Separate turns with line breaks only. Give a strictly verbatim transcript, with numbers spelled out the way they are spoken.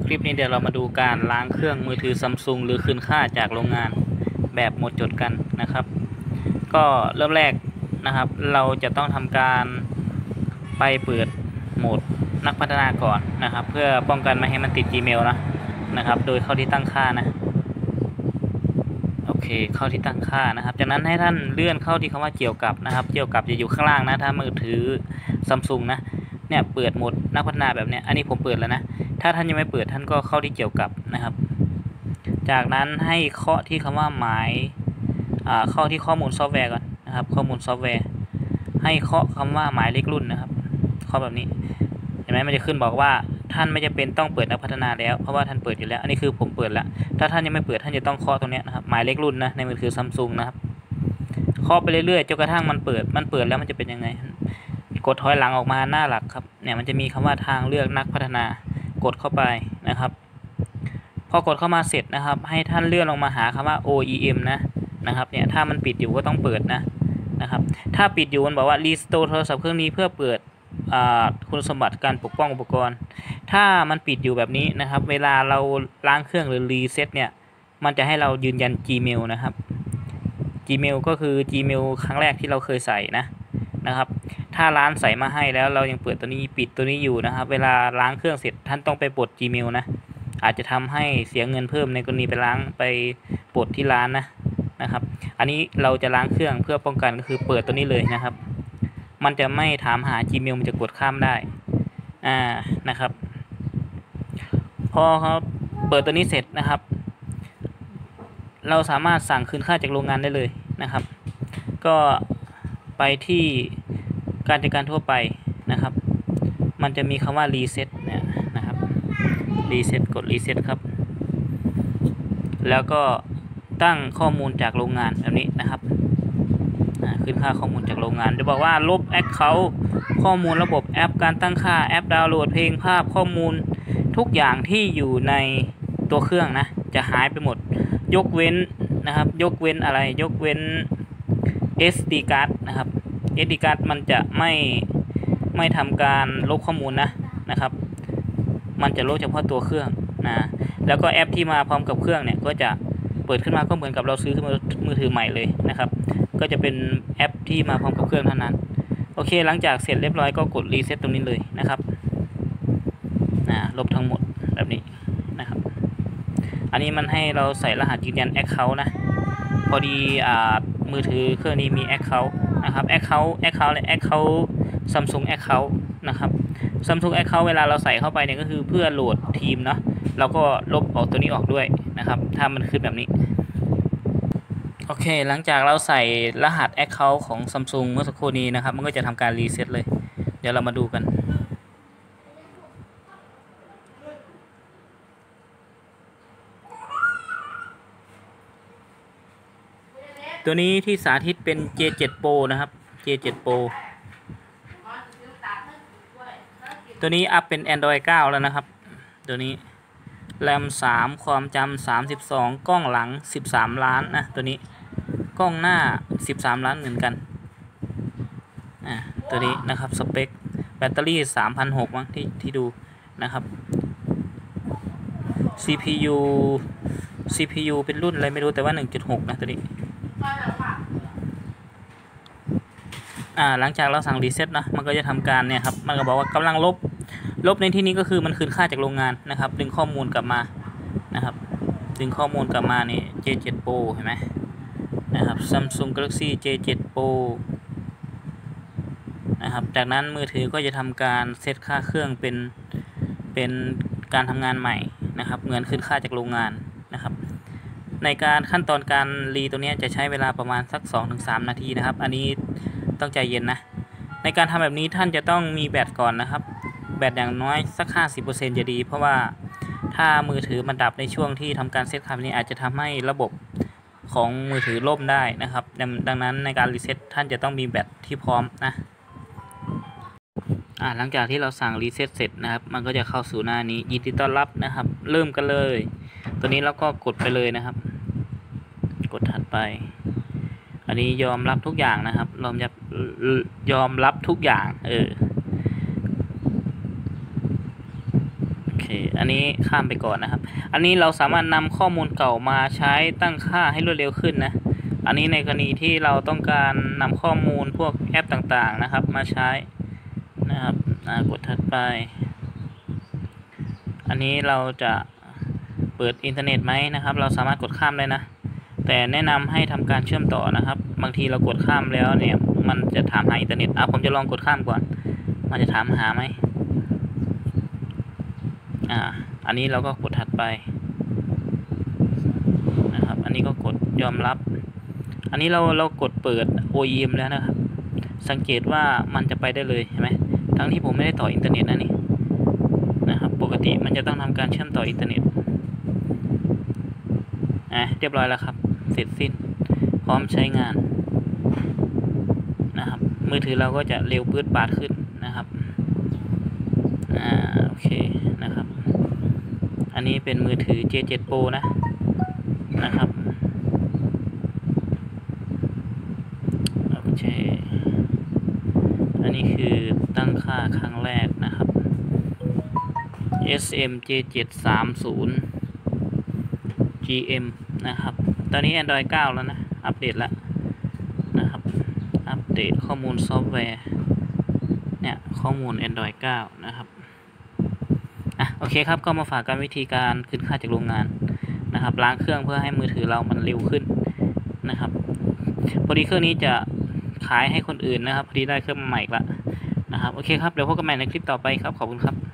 คลิปนี้เดี๋ยวเรามาดูการล้างเครื่องมือถือ Samsung หรือคืนค่าจากโรงงานแบบหมดจดกันนะครับก็เริ่มแรกนะครับเราจะต้องทำการไปเปิดโหมดนักพัฒนาก่อนนะครับเพื่อป้องกันไม่ให้มันติด Gmail นะนะครับโดยเข้าที่ตั้งค่านะโอเคเข้าที่ตั้งค่านะครับจากนั้นให้ท่านเลื่อนเข้าที่คำว่าเกี่ยวกับนะครับเกี่ยวกับจะอยู่ข้างล่างนะถ้ามือถือ Samsung นะเนี่ยเปิดโหมดนักพัฒนาแบบเนี้ยอันนี้ผมเปิดแล้วนะถ้าท่านยังไม่เปิดท่านก็เข้าที่เกี่ยวกับนะครับจากนั้นให้เคาะที่คำว่าหมายเข้าที่ข้อมูลซอฟต์แวร์ก่อนนะครับข้อมูลซอฟต์แวร์ให้เคาะคำว่าหมายเลขรุ่นนะครับเคาะแบบนี้เห็นไหมมันจะขึ้นบอกว่าท่านไม่จำเป็นต้องเปิดนักพัฒนาแล้วเพราะว่าท่านเปิดอยู่แล้วอันนี้คือผมเปิดแล้วถ้าท่านยังไม่เปิดท่านจะต้องเคาะตรงนี้นะครับหมายเลขรุ่นนะในมือถือ Samsung นะครับเคาะไปเรื่อยๆจนกระทั่งมันเปิดมันเปิดแล้วมันจะเป็นยังไงกดถอยหลังออกมาหน้าหลักครับเนี่ยมันจะมีคำว่าทางเลือกนักพัฒนากดเข้าไปนะครับพอกดเข้ามาเสร็จนะครับให้ท่านเลื่อนลงมาหาคำว่า โอ อี เอ็ม นะนะครับเนี่ยถ้ามันปิดอยู่ก็ต้องเปิดนะนะครับถ้าปิดอยู่มันบอกว่า Restore โทรศัพท์เครื่องนี้เพื่อเปิดคุณสมบัติการปกป้องอุปกรณ์ถ้ามันปิดอยู่แบบนี้นะครับเวลาเราล้างเครื่องหรือรีเซ็ตเนี่ยมันจะให้เรายืนยัน Gmail นะครับ Gmail ก็คือ Gmail ครั้งแรกที่เราเคยใส่นะนะครับถ้าร้านใส่มาให้แล้วเรายังเปิดตัวนี้ปิดตัวนี้อยู่นะครับเวลาล้างเครื่องเสร็จท่านต้องไปปลด Gmail นะอาจจะทำให้เสียเงินเพิ่มในกรณีไปล้างไปปลดที่ร้านนะนะครับอันนี้เราจะล้างเครื่องเพื่อป้องกันก็คือเปิดตัวนี้เลยนะครับมันจะไม่ถามหา Gmail มันจะกดข้ามได้อ่านะครับพอเขาเปิดตัวนี้เสร็จนะครับเราสามารถสั่งคืนค่าจากโรงงานได้เลยนะครับก็ไปที่การจัดการทั่วไปนะครับมันจะมีคำว่ารีเซ็ตเนี่ยนะครับรีเซ็ตกดรีเซ็ตครับแล้วก็ตั้งข้อมูลจากโรงงานแบบนี้นะครับขึ้นค่าข้อมูลจากโรงงานจะบอกว่าลบแอคเคาท์ข้อมูลระบบแอปการตั้งค่าแอปดาวน์โหลดเพลงภาพข้อมูลทุกอย่างที่อยู่ในตัวเครื่องนะจะหายไปหมดยกเว้นนะครับยกเว้นอะไรยกเว้น เอส ดี card นะครับ เอส ดี card มันจะไม่ไม่ทำการลบข้อมูลนะนะครับมันจะลบเฉพาะตัวเครื่องนะแล้วก็แอปที่มาพร้อมกับเครื่องเนี่ยก็จะเปิดขึ้นมาก็เหมือนกับเราซื้อมือมือถือใหม่เลยนะครับก็จะเป็นแอปที่มาพร้อมกับเครื่องเท่านั้นโอเคหลังจากเสร็จเรียบร้อยก็กดรีเซ็ตตรงนี้เลยนะครับนะลบทั้งหมดแบบนี้นะครับอันนี้มันให้เราใส่รหัสยืนยัน Account นะพอดีอ่ามือถือเครื่องนี้มี Account นะครับ Account Account และ Account Samsung Account นะครับ Samsung Account เวลาเราใส่เข้าไปเนี่ยก็คือเพื่อโหลดทีมเนาะเราก็ลบออกตัวนี้ออกด้วยนะครับถ้ามันขึ้นแบบนี้โอเคหลังจากเราใส่รหัส Account ของ Samsung เมื่อสักครู่นี้นะครับมันก็จะทำการรีเซ็ตเลยเดี๋ยวเรามาดูกันตัวนี้ที่สาธิตเป็น เจ เซเว่น Pro นะครับ เจ เซเว่น Pro ตัวนี้อัพเป็น Android เก้า แล้วนะครับตัวนี้แรมสามความจำสามสิบสองกล้องหลังสิบสามล้านนะตัวนี้กล้องหน้าสิบสามล้านเหมือนกันอ่าตัวนี้นะครับสเปคแบตเตอรี่ สามพันหกร้อย มั้งที่ที่ดูนะครับ ซี พี ยู ซี พี ยู เป็นรุ่นอะไรไม่รู้แต่ว่า หนึ่งจุดหก นะตัวนี้อ่าหลังจากเราสั่งรีเซ็ตนะมันก็จะทำการเนี่ยครับมันก็บอกว่ากำลังลบลบในที่นี้ก็คือมันคืนค่าจากโรงงานนะครับดึงข้อมูลกลับมานะครับดึงข้อมูลกลับมานี่ เจ เซเว่น Pro เห็นไหมนะครับ Samsung Galaxy เจ เซเว่น Pro นะครับจากนั้นมือถือก็จะทำการเซตค่าเครื่องเป็นเป็นการทำงานใหม่นะครับเหมือนคืนค่าจากโรงงานนะครับในการขั้นตอนการรีตัวนี้จะใช้เวลาประมาณสัก สองถึงสาม นาทีนะครับอันนี้ต้องใจเย็นนะในการทำแบบนี้ท่านจะต้องมีแบตก่อนนะครับแบตอย่างน้อยสัก ห้าสิบเปอร์เซ็นต์ จะดีเพราะว่าถ้ามือถือมันดับในช่วงที่ทำการเซตค่านี้อาจจะทำให้ระบบของมือถือล่มได้นะครับดังนั้นในการรีเซ็ตท่านจะต้องมีแบตที่พร้อมนะอ่าหลังจากที่เราสั่งรีเซ็ตเสร็จนะครับมันก็จะเข้าสู่หน้านี้ยินดีต้อนรับนะครับเริ่มกันเลยตัวนี้เราก็กดไปเลยนะครับกดถัดไปอันนี้ยอมรับทุกอย่างนะครับยอมรับยอมรับทุกอย่างเออโอเคอันนี้ข้ามไปก่อนนะครับอันนี้เราสามารถนำข้อมูลเก่ามาใช้ตั้งค่าให้รวดเร็วขึ้นนะอันนี้ในกรณีที่เราต้องการนำข้อมูลพวกแอปต่างๆนะครับมาใช้นะครับกดถัดไปอันนี้เราจะเปิดอินเทอร์เน็ตไหมนะครับเราสามารถกดข้ามได้นะแต่แนะนำให้ทำการเชื่อมต่อนะครับบางทีเรากดข้ามแล้วเนี่ยมันจะถามหาอินเทอร์เน็ตอ่ะผมจะลองกดข้ามก่อนมันจะถามหาไหมอ่าอันนี้เราก็กดถัดไปนะครับอันนี้ก็กดยอมรับอันนี้เราเรากดเปิด โอ อี เอ็ม แล้วนะครับสังเกตว่ามันจะไปได้เลยเห็นไหมทั้งที่ผมไม่ได้ต่ออินเทอร์เน็ตนะนี่นะครับปกติมันจะต้องทำการเชื่อมต่ออินเทอร์เน็ตอ่ะเรียบร้อยแล้วครับเสร็จสิ้นพร้อมใช้งานนะครับมือถือเราก็จะเร็วปื๊ดปาดขึ้นนะครับอ่าโอเคนะครับอันนี้เป็นมือถือ เจ เจ็ด Pro นะนะครับโอเคอันนี้คือตั้งค่าครั้งแรกนะครับ เอส เอ็ม เจ เจ็ด สาม ศูนย์ จี เอ็ม นะครับตอนนี้ Android เก้า แล้วนะอัปเดตแล้วนะครับอัปเดตข้อมูลซอฟต์แวร์เนี่ยข้อมูล Android เก้า นะครับอ่ะโอเคครับก็มาฝากกันวิธีการขึ้นค่าจากโรงงานนะครับล้างเครื่องเพื่อให้มือถือเรามันเร็วขึ้นนะครับพอดีเครื่องนี้จะขายให้คนอื่นนะครับพอดีได้เครื่องใหม่อีกแล้วนะครับโอเคครับเดี๋ยวพบกันใหม่ในคลิปต่อไปครับขอบคุณครับ